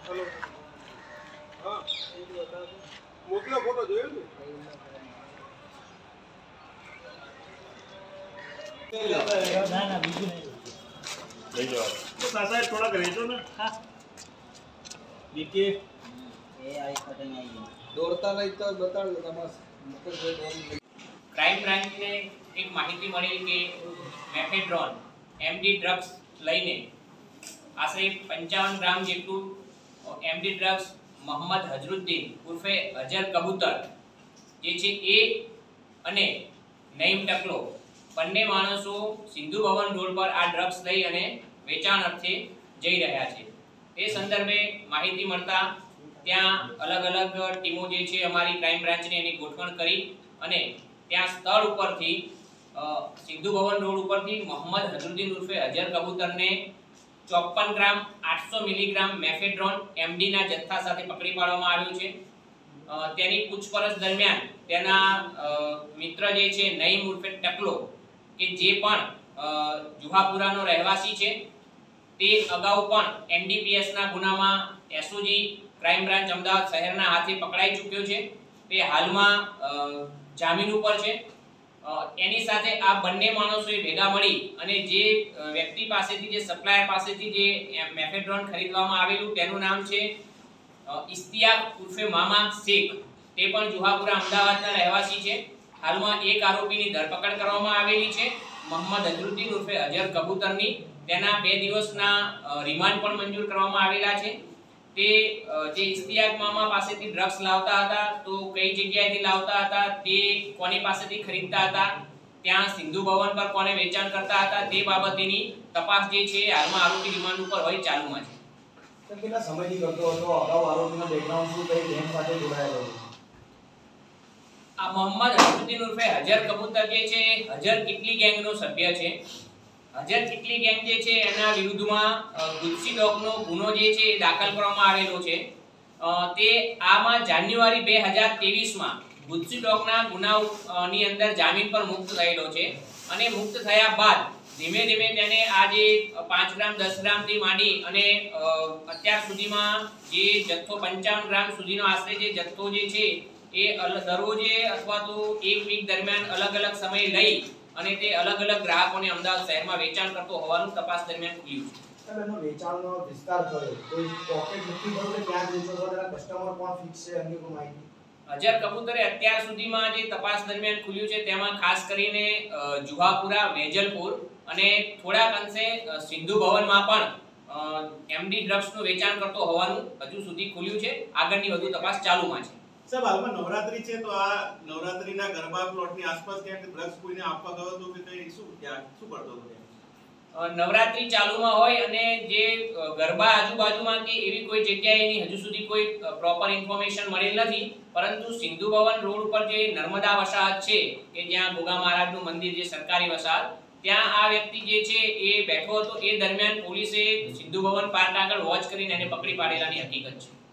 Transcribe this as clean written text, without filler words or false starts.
Hello हां मोकलो photo જોયો ને ના ના બીજું નહીં લઈ જાઓ તો સાસા થોડા રેજો ને હા બીકે એ આઈ કટિંગ આવી ગઈ દોડતા નહીં તો બતાડો તમારે મતલબ કોઈ દોડી ક્રાઇમ બ્રાન્ચને એક માહિતી મળી કે મેફેડ્રોન એમડી ડ્રગ્સ લઈને આશરે 55 ગ્રામ જેટલું એમડી ડ્રગ્સ મોહમ્મદ હજરુદ્દીન ઉર્ફે અજર કબૂતર જે છે એ અને નઈમ ટકલો બંને માણસો સિંધુ ભવન રોડ પર આ ડ્રગ્સ લઈ અને વેચાણ અર્થે જઈ રહ્યા છે। તે સંદર્ભે માહિતી મળતા ત્યાં અલગ અલગ ટીમો જે છે અમારી ક્રાઇમ બ્રાન્ચને એની ગોઠવણ કરી અને ત્યાં સ્થળ ઉપરથી સિંધુ ભવન રોડ ઉપરથી મોહમ્મદ હજરુદ્દીન ઉર્ફે અજર કબૂતરને 54 ગ્રામ 800 મિલીગ્રામ મેફેડ્રોન એમડી ના જથ્થા સાથે પકડી પાડવામાં આવ્યો છે। તેની પૂછપરછ દરમિયાન તેના મિત્ર જે છે નઈમ ઉર્ફે ટકલો કે જે પણ જુહાપુરાનો રહેવાસી છે તે અગાઉ પણ એનડીપીએસ ના ગુનામાં એસઓજી ક્રાઇમ બ્રાન્ચ અમદાવાદ શહેરના હાથે પકડાઈ ચૂક્યો છે। તે હાલમાં જામીન ઉપર છે। એની સાથે આ બંને માણસોએ ભેગા મળી અને જે વ્યક્તિ પાસેથી જે સપ્લાયર પાસેથી જે મેફેડ્રોન ખરીદવામાં આવેલું તેનું નામ છે ઇસ્તિયાક ઉર્ફે મામા શેખ, તે પણ જુહાપુરા અમદાવાદના રહેવાસી છે। હાલમાં એક આરોપીની ધરપકડ કરવામાં આવેલી છે મોહમ્મદ હજરુદ્દીન ઉર્ફે અજર કબૂતરની। તેના 2 દિવસના રિમાન્ડ પણ મંજૂર કરવામાં આવેલા છે। તે જે ઇસ્તિયાક મામા પાસેથી ડ્રગ્સ લાવતા હતા તો કઈ જગ્યાએથી લાવતા હતા, તે કોની પાસેથી ખરીદતા હતા, ત્યાં સિંધુ ભવન પર કોને વેચાણ કરતા હતા, તે બાબતેની તપાસ જે છે હાલમાં આરોપી રિમાન્ડ ઉપર હોય ચાલુમાં છે। તો કેટલા સમયથી કરતો હતો? અગાઉ આરોપીનો બેકગ્રાઉન્ડ શું, કઈ ગેંગ સાથે જોડાયેલો હતો? આ મોહમ્મદ હજરુદ્દીન ઉર્ફે અજર કબૂતર જે છે અજર કિટલી ગેંગનો સભ્ય છે। અજર કિટલી ગેંગ જે છે એના વિરુદ્ધમાં ગુસ્સી ડોગનો ગુનો જે છે એ દાખલ કરવામાં આવેલો છે। તે આમાં જાન્યુઆરી 2023 માં ગુસ્સી ડોગના ગુનાની અંદર જામીન પર મુક્ત થયેલો છે અને મુક્ત થયા બાદ ધીમે ધીમે તેને આ જે 5 ગ્રામ 10 ગ્રામ થી માંડી અને અત્યાર સુધીમાં જે જથ્થો 55 ગ્રામ સુધીનો આશરે જે જથ્થો જે છે એ દરરોજે અથવા તો એક વીક દરમિયાન અલગ અલગ સમય લઈ અને તે અલગ અલગ ગ્રાહકોને અમદાવાદ શહેરમાં વેચાણ કરતો હોવાનું તપાસ દરમિયાન ખુલ્યું છે। સર, એનો વેચાણનો વિસ્તાર કયો? કોઈ પોકેટ નક્કી કર્યું કે ક્યાં વેચો છો? તેના કસ્ટમર કોણ ફિક્સ છે? અન્ય કોઈ માહિતી? અજર કબૂતરે અત્યાર સુધીમાં જે તપાસ દરમિયાન ખુલ્યું છે તેમાં ખાસ કરીને જુહાપુરા, વેજલપુર અને થોડાક અંશે સિંધુ ભવનમાં પણ એમડી ડ્રગ્સનું વેચાણ કરતો હોવાનું હજુ સુધી ખુલ્યું છે। આગળની વધુ તપાસ ચાલુમાં છે। સાહેબ, હાલમાં નવરાત્રી છે તો આ નવરાત્રીના ગરબા પ્લોટની આસપાસ ક્યાંક ડ્રગ્સ કોઈને આપવા ગયો તો કે કઈ શું કરતો હતો? નવરાત્રી ચાલુમાં હોય અને જે ગરબા આજુબાજુમાં કે એવી કોઈ જગ્યાએ એની હજુ સુધી કોઈ પ્રોપર ઇન્ફોર્મેશન મળેલ નથી, પરંતુ સિંધુ ભવન રોડ ઉપર જે નર્મદા વસાહત છે કે જ્યાં ગોગા મહારાજનું મંદિર જે સરકારી વસાહત, ત્યાં આ વ્યક્તિ જે છે એ બેઠો હતો। એ દરમિયાન પોલીસે સિંધુ ભવન પાર્ક આગળ વોચ કરીને એને પકડી પાડેલાની હકીકત છે।